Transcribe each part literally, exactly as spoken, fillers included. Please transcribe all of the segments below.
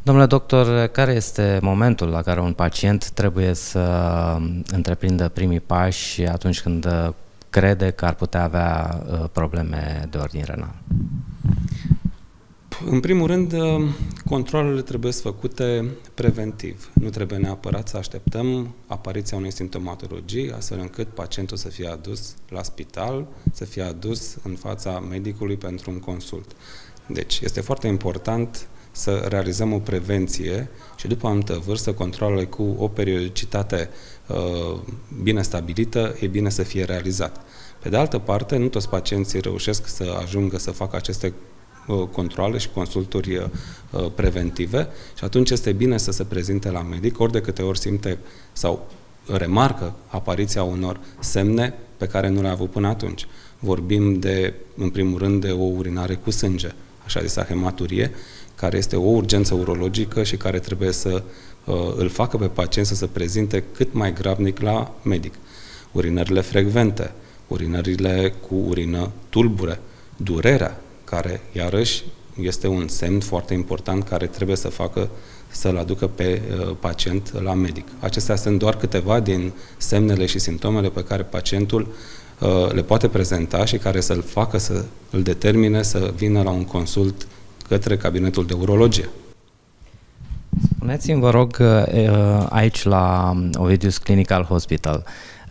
Domnule doctor, care este momentul la care un pacient trebuie să întreprindă primii pași atunci când crede că ar putea avea probleme de ordin renal? În primul rând, controlele trebuie să făcute preventiv. Nu trebuie neapărat să așteptăm apariția unei simptomatologii, astfel încât pacientul să fie adus la spital, să fie adus în fața medicului pentru un consult. Deci, este foarte important să realizăm o prevenție și după o anumită vârstă, controlele cu o periodicitate uh, bine stabilită, e bine să fie realizat. Pe de altă parte, nu toți pacienții reușesc să ajungă să facă aceste controale și consulturi uh, preventive și atunci este bine să se prezinte la medic ori de câte ori simte sau remarcă apariția unor semne pe care nu le-a avut până atunci. Vorbim de, în primul rând, de o urinare cu sânge, așa zisă hematurie, care este o urgență urologică și care trebuie să uh, îl facă pe pacient să se prezinte cât mai grabnic la medic. Urinările frecvente, urinările cu urină tulbure, durerea, care, iarăși, este un semn foarte important care trebuie să facă, să-l aducă pe uh, pacient la medic. Acestea sunt doar câteva din semnele și simptomele pe care pacientul uh, le poate prezenta și care să-l facă, să îl determine să vină la un consult către cabinetul de urologie. Spuneți-mi, vă rog, aici la Ovidius Clinical Hospital,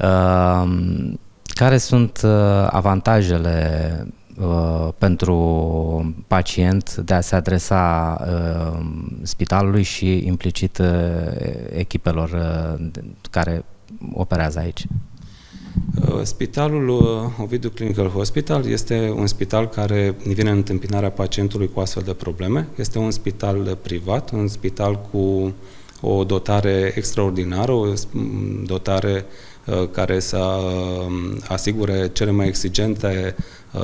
care sunt avantajele pentru pacient de a se adresa spitalului și implicit echipelor care operează aici? Spitalul Ovidiu Clinical Hospital este un spital care vine în întâmpinarea pacientului cu astfel de probleme. Este un spital privat, un spital cu o dotare extraordinară, o dotare care să asigure cele mai exigente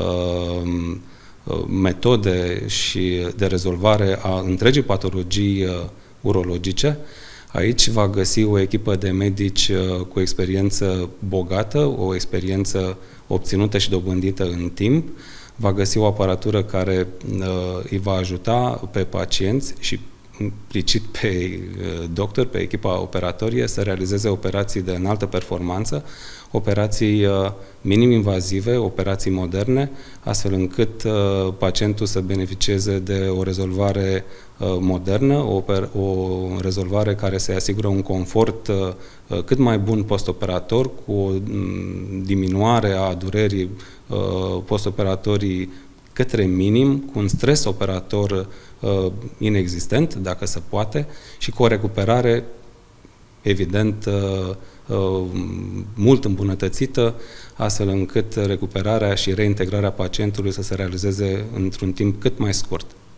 metode și de rezolvare a întregii patologii urologice. Aici va găsi o echipă de medici cu experiență bogată, o experiență obținută și dobândită în timp, va găsi o aparatură care uh, îi va ajuta pe pacienți și implicit pe uh, doctor, pe echipa operatorie, să realizeze operații de înaltă performanță, operații uh, minim-invazive, operații moderne, astfel încât uh, pacientul să beneficieze de o rezolvare uh, modernă, o, o rezolvare care să-i asigură un confort uh, cât mai bun postoperator, cu o um, diminuare a durerii uh, postoperatorii către minim, cu un stres operator uh, inexistent, dacă se poate, și cu o recuperare, evident, uh, uh, mult îmbunătățită, astfel încât recuperarea și reintegrarea pacientului să se realizeze într-un timp cât mai scurt.